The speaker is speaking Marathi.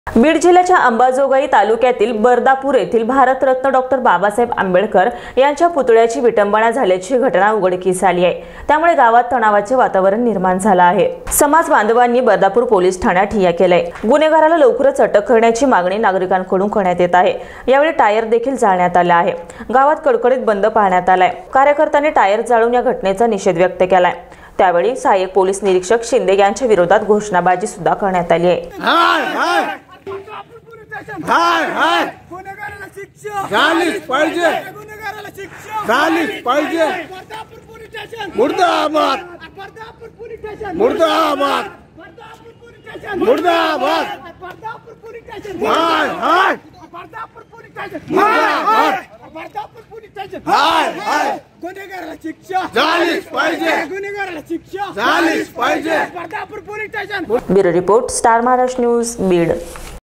बीड जिल्ह्याच्या अंबाजोगाई तालुक्यातील बर्दापूर येथील भारतरत्न डॉक्टर बाबासाहेब आंबेडकर यांच्या पुतळ्याची विटंबना झाल्याची घटना उघडकीस आली आहे। त्यामुळे गावात तणावाचे वातावरण निर्माण झाले आहे। समाज बांधवांनी बर्दापूर पोलीस ठाण्यात ठिय्या केलाय। गुन्हेगाराला लवकरच अटक करण्याची मागणी नागरिकांकडून करण्यात येत आहे। यावेळी टायर देखील जाळण्यात आला आहे। गावात कडकडीत बंद पाळण्यात आलाय। कार्यकर्त्यांनी टायर जाळून या घटनेचा निषेध व्यक्त केलाय। त्यावेळी सहाय्यक पोलीस निरीक्षक शिंदे यांच्या विरोधात घोषणाबाजी सुद्धा करण्यात आली आहे। हाय हाय गुन्हेगाराला शिक्षा झालीच पाहिजे, गुन्हेगाराला शिक्षा झालीच पाहिजे। मुर्दाबाद बर्दापूर पोलीस स्टेशन, मुर्दाबाद बर्दापूर पोलीस स्टेशन, मुर्दाबाद बर्दापूर पोलीस स्टेशन, हाय हाय बर्दापूर पोलीस स्टेशन, हाय बर्दापूर पोलीस स्टेशन, हाय हाय गुन्हेगाराला शिक्षा झालीच पाहिजे, गुन्हेगाराला शिक्षा झालीच पाहिजे। Bardapur police station. Bureau report, star Maharashtra news, Beed.